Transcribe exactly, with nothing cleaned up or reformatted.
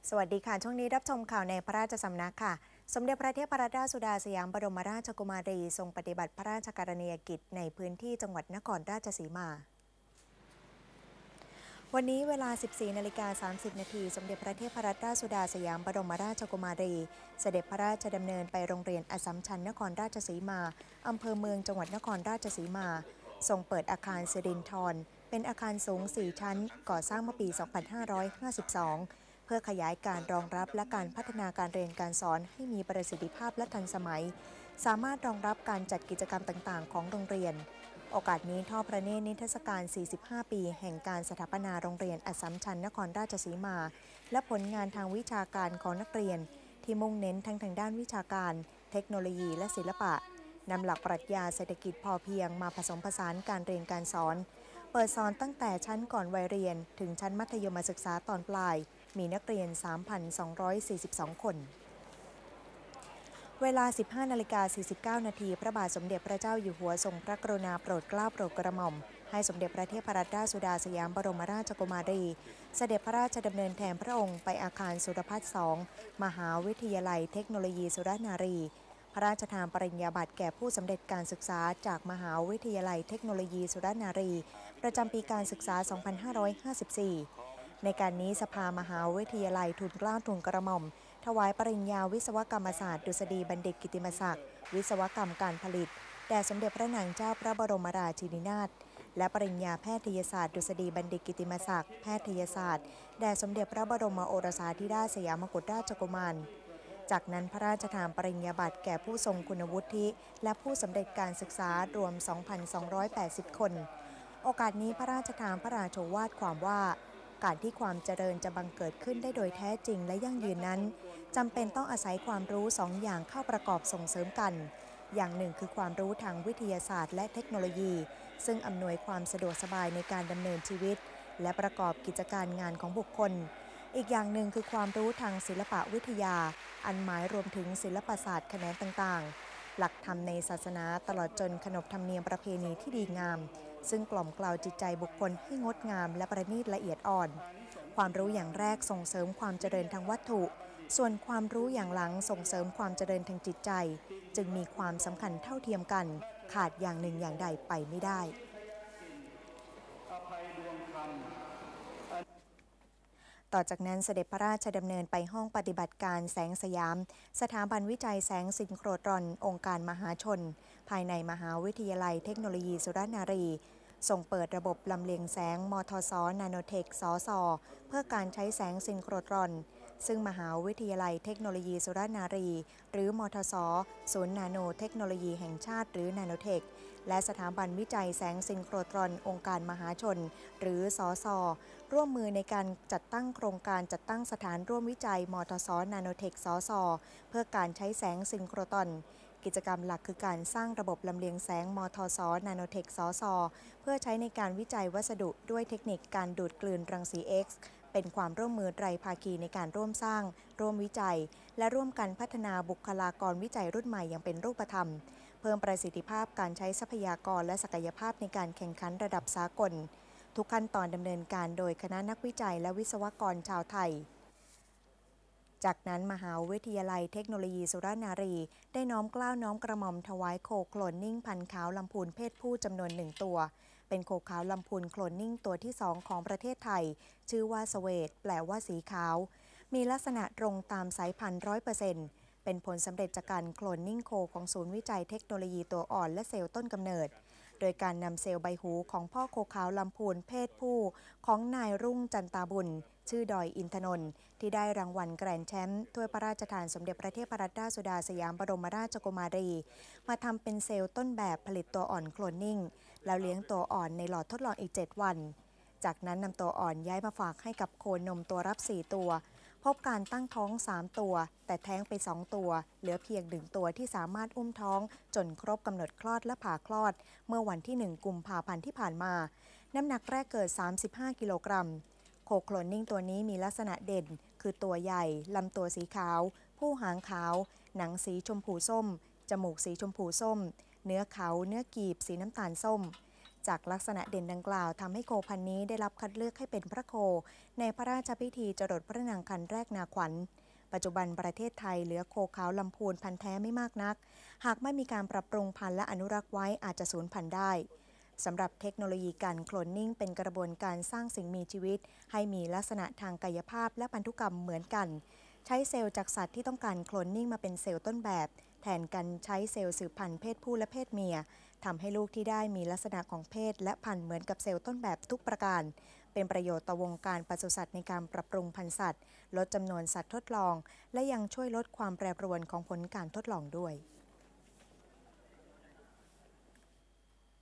สวัสดีค่ะช่วงนี้รับชมข่าวในพระราชสำนักค่ะสมเด็จพระเทพรัตนราชสุดาสยามบรมราชกุมารีทรงปฏิบัติพระราชกรณียกิจในพื้นที่จังหวัดนครราชสีมาวันนี้เวลา สิบสี่นาฬิกาสามสิบนาทีสมเด็จพระเทพรัตนราชสุดาสยามบรมราชกุมารีเสด็จพระราชดำเนินไปโรงเรียนอัสสัมชัญนครราชสีมาอำเภอเมืองจังหวัดนครราชสีมาทรงเปิดอาคารสิรินธรเป็นอาคารสูงสี่ชั้นก่อสร้างเมื่อปี สองพันห้าร้อยห้าสิบสองเพื่อขยายการรองรับและการพัฒนาการเรียนการสอนให้มีประสิทธิภาพและทันสมัยสามารถรองรับการจัดกิจกรรมต่างๆของโรงเรียนโอกาสนี้ทอดพระเนตรนิทรรศการ สี่สิบห้า ปี แห่งการสถาปนาโรงเรียนอัสสัมชัญนครราชสีมา และผลงานทางวิชาการของนักเรียนที่มุ่งเน้นทั้งทางด้านวิชาการ เทคโนโลยีและศิลปะนำหลักปรัชญาเศรษฐกิจพอเพียงมาผสมผสานการเรียนการสอนเปิดสอนตั้งแต่ชั้นก่อนวัยเรียนถึงชั้นมัธยมศึกษาตอนปลายมีนักเรียน สามพันสองร้อยสี่สิบสอง คนเวลา สิบห้านาฬิกาสี่สิบเก้านาทีพระบาทสมเด็จพระเจ้าอยู่หัวทรงพระกรุณาโปรดเกล้าโปรดกระหม่อมให้สมเด็จพระเทพรัตนราชสุดาสยามบรมราชกุมารีเสด็จพระราชดำเนินแทนพระองค์ไปอาคารสุรพัฒน์สองมหาวิทยาลัยเทคโนโลยีสุรนารีพระราชทานปริญญาบัตรแก่ผู้สำเร็จการศึกษาจากมหาวิทยาลัยเทคโนโลยีสุรนารีประจำปีการศึกษา สองพันห้าร้อยห้าสิบสี่ ในการนี้สภามหาวิทยาลัยทุนเกล้าทุนกระหม่อมถวายปริญญาวิศวกรรมศาสตร์ดุษฎีบัณฑิตกิติมศักดิ์วิศวกรรมการผลิตแด่สมเด็จพระนางเจ้าพระบรมราชินีนาถและปริญญาแพทยศาสตร์ดุษฎีบัณฑิตกิติมศักดิ์แพทยศาสตร์แด่สมเด็จพระบรมโอรสาธิราชสยามกุฎราชกุมารจากนั้นพระราชทานปริญญาบัตรแก่ผู้ทรงคุณวุฒิและผู้สำเร็จการศึกษารวม สองพันสองร้อยแปดสิบ คนโอกาสนี้พระราชทานพระราโชวาทความว่าการที่ความเจริญจะบังเกิดขึ้นได้โดยแท้จริงและยั่งยืนนั้นจำเป็นต้องอาศัยความรู้สองอย่างเข้าประกอบส่งเสริมกันอย่างหนึ่งคือความรู้ทางวิทยาศาสตร์และเทคโนโลยีซึ่งอำนวยความสะดวกสบายในการดำเนินชีวิตและประกอบกิจการงานของบุคคลอีกอย่างหนึ่งคือความรู้ทางศิลปวิทยาอันหมายรวมถึงศิลปศาสตร์แขนงต่างๆหลักธรรมในศาสนาตลอดจนขนบธรรมเนียมประเพณีที่ดีงามซึ่งกล่อมเกลาจิตใจบุคคลให้งดงามและประณีตละเอียดอ่อนความรู้อย่างแรกส่งเสริมความเจริญทางวัตถุส่วนความรู้อย่างหลังส่งเสริมความเจริญทางจิตใจจึงมีความสำคัญเท่าเทียมกันขาดอย่างหนึ่งอย่างใดไปไม่ได้ต่อจากนั้นเสด็จพระราชดำเนินไปห้องปฏิบัติการแสงสยามสถาบันวิจัยแสงซินโครตรอนองค์การมหาชนภายในมหาวิทยาลัยเทคโนโลยีสุรนารีส่งเปิดระบบลำเลียงแสงมทสนาโนเทคสสเพื่อการใช้แสงซินโครตรอนซึ่งมหาวิทยาลัยเทคโนโลยีสุรนารีหรือมทสศูนย์นาโนเทคโนโลยีแห่งชาติหรือนาโนเทคและสถาบันวิจัยแสงซินโครตรอนองค์การมหาชนหรือสสร่วมมือในการจัดตั้งโครงการจัดตั้งสถานร่วมวิจัยมทสนาโนเทคสสเพื่อการใช้แสงซินโครตรอนกิจกรรมหลักคือการสร้างระบบลำเลียงแสงมทสนาโนเทคสสเพื่อใช้ในการวิจัยวัสดุด้วยเทคนิคการดูดกลืนรังสี X เป็นความร่วมมือไตรภาคีในการร่วมสร้างร่วมวิจัยและร่วมกันพัฒนาบุคลากรวิจัยรุ่นใหม่อย่างเป็นรูปธรรมเพิ่มประสิทธิภาพการใช้ทรัพยากรและศักยภาพในการแข่งขันระดับสากลทุกขั้นตอนดำเนินการโดยคณะนักวิจัยและวิศวกรชาวไทยจากนั้นมหาวิทยาลัยเทคโนโลยีสุรนารีได้น้อมเกล้าน้อมกระหม่อมถวายโคโคลนนิ่งพันธุ์ขาวลำพูนเพศผู้จำนวนหนึ่งตัวเป็นโคขาวลำพูนโคลนนิ่งตัวที่สองของประเทศไทยชื่อว่าสเวตแปลว่าสีขาวมีลักษณะตรงตามสายพันธุ์ ร้อยเปอร์เซ็นต์ เป็นผลสำเร็จจากการโคลนนิ่งโคของศูนย์วิจัยเทคโนโลยีตัวอ่อนและเซลล์ต้นกำเนิดโดยการนำเซลล์ใบหูของพ่อโคขาวลำพูนเพศผู้ของนายรุ่งจันตาบุญชื่อดอยอินทนนท์ที่ได้รางวัลแกรนด์แชมป์ถ้วยพระราชทานสมเด็จพระเทพรัตนราชสุดาสยามบรมราชกุมารีมาทำเป็นเซลล์ต้นแบบผลิตตัวอ่อนโคลนนิ่งแล้วเลี้ยงตัวอ่อนในหลอดทดลองอีกเจ็ดวันจากนั้นนำตัวอ่อนย้ายมาฝากให้กับโคนมตัวรับสี่ตัวพบการตั้งท้องสามตัวแต่แท้งไปสองตัวเหลือเพียงหนึ่งตัวที่สามารถอุ้มท้องจนครบกำหนดคลอดและผ่าคลอดเมื่อวันที่หนึ่งกุมภาพันธ์ที่ผ่านมาน้ำหนักแรกเกิดสามสิบห้ากิโลกรัมโคโคลนนิ่งตัวนี้มีลักษณะเด่นคือตัวใหญ่ลำตัวสีขาวผู้หางขาวหนังสีชมพูส้มจมูกสีชมพูส้มเนื้อเขาเนื้อกีบสีน้ำตาลส้มจากลักษณะเด่นดังกล่าวทำให้โคพันธุ์นี้ได้รับคัดเลือกให้เป็นพระโคในพระราชพิธีจรดพระนางคันแรกนาขวัญปัจจุบันประเทศไทยเหลือโคขาวลำพูนพันธุ์แท้ไม่มากนักหากไม่มีการปรับปรุงพันธุ์และอนุรักษ์ไว้อาจจะสูญพันธุ์ได้สำหรับเทคโนโลยีการโคลนนิ่งเป็นกระบวนการสร้างสิ่งมีชีวิตให้มีลักษณะทางกายภาพและพันธุกรรมเหมือนกันใช้เซลล์จากสัตว์ที่ต้องการโคลนนิ่งมาเป็นเซลล์ต้นแบบแทนกันใช้เซลล์สืบพันธุ์เพศผู้และเพศเมียทำให้ลูกที่ได้มีลักษณะของเพศและพันธุ์เหมือนกับเซลล์ต้นแบบทุกประการเป็นประโยชน์ต่อวงการปศุสัตว์ในการปรับปรุงพันธุ์สัตว์ลดจำนวนสัตว์ทดลองและยังช่วยลดความแปรปรวนของผลการทดลองด้วย